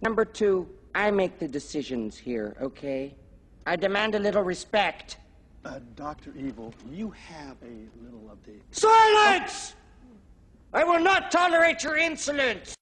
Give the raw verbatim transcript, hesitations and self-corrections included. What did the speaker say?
Number two, I make the decisions here, okay? I demand a little respect. Uh, Doctor Evil, you have a little of the... Silence! I will not tolerate your insolence!